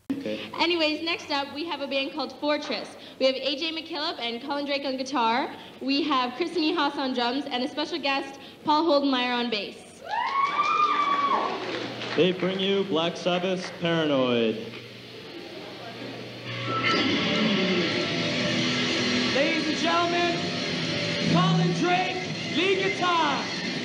Okay. Anyways, next up, we have a band called Fortress. We have AJ McKillop and Colin Drake on guitar. We have Kristen Ehas on drums, and a special guest, Paul Holdenmeyer on bass. They bring you Black Sabbath's Paranoid. Ladies and gentlemen, Colin Drake, lead guitar.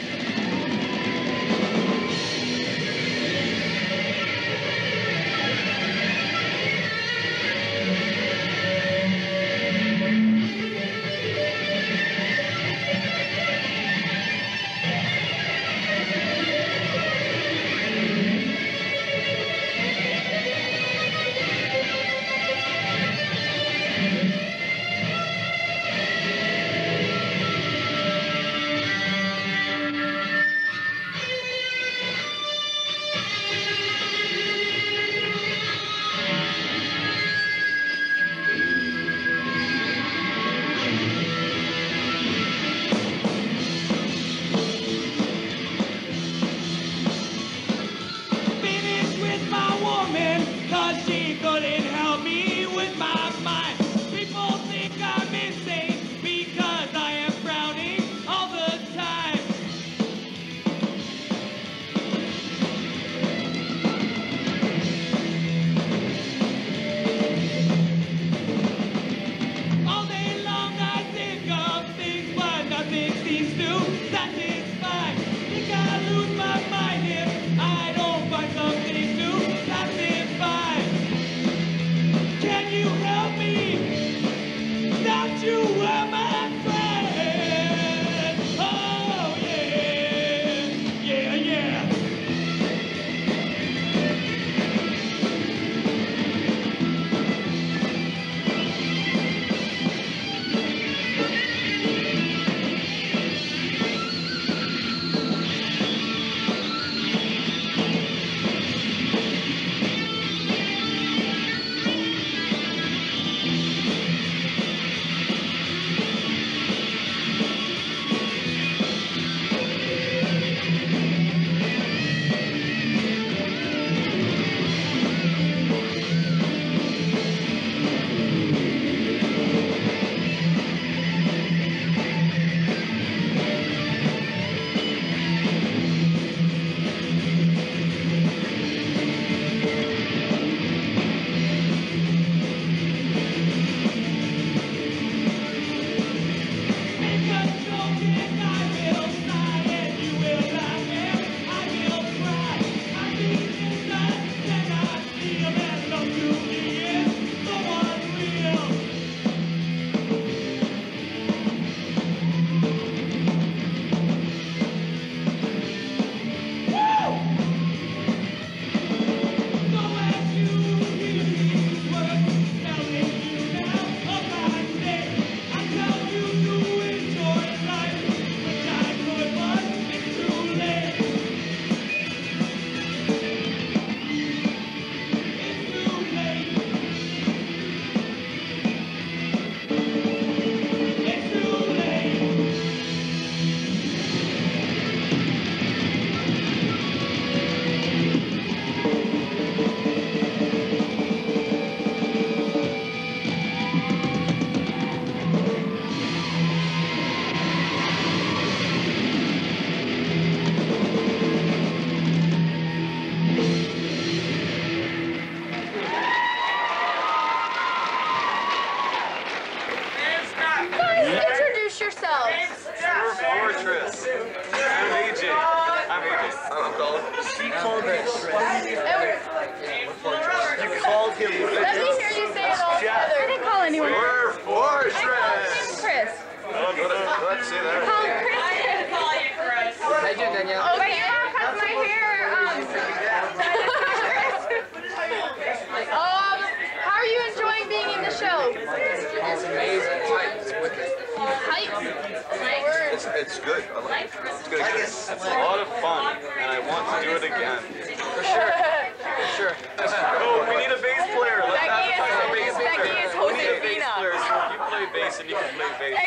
It's good. I like it. It's good. It's a lot of fun, and I want to do it again. For sure. For sure. Oh, we need a bass player. Let's have a bass player. Becky is Josefina. You play bass and you can play bass.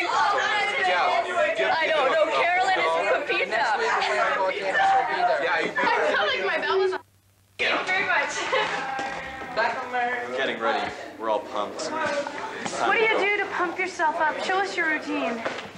I don't know. Carolyn is Pepita. Next week when we go to campus, we'll be there. Yeah, you I felt like my bell was on. Thank you very much. Back from America. getting ready. We're all pumped. What do you do to pump yourself up? Show us your routine.